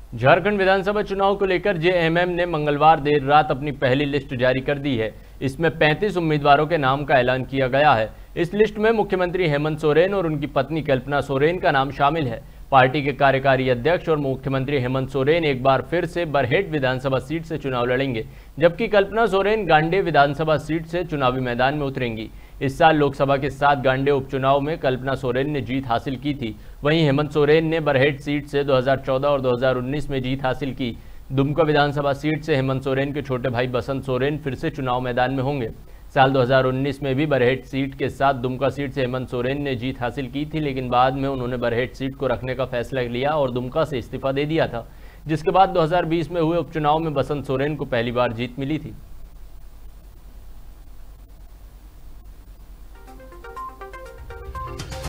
झारखंड विधानसभा चुनाव को लेकर जेएमएम ने मंगलवार देर रात अपनी पहली लिस्ट जारी कर दी है। इसमें 35 उम्मीदवारों के नाम का ऐलान किया गया है। इस लिस्ट में मुख्यमंत्री हेमंत सोरेन और उनकी पत्नी कल्पना सोरेन का नाम शामिल है। पार्टी के कार्यकारी अध्यक्ष और मुख्यमंत्री हेमंत सोरेन एक बार फिर से बरहेट विधानसभा सीट से चुनाव लड़ेंगे, जबकि कल्पना सोरेन गांडेय विधानसभा सीट से चुनावी मैदान में उतरेंगी। इस साल लोकसभा के 7 गांडेय उपचुनाव में कल्पना सोरेन ने जीत हासिल की थी। वहीं हेमंत सोरेन ने बरहेट सीट से 2014 और 2019 में जीत हासिल की। दुमका विधानसभा सीट से हेमंत सोरेन के छोटे भाई बसंत सोरेन फिर से चुनाव मैदान में होंगे। साल 2019 में भी बरहेट सीट के साथ दुमका सीट से हेमंत सोरेन ने जीत हासिल की थी, लेकिन बाद में उन्होंने बरहेट सीट को रखने का फैसला लिया और दुमका से इस्तीफा दे दिया था, जिसके बाद 2020 में हुए उपचुनाव में बसंत सोरेन को पहली बार जीत मिली थी।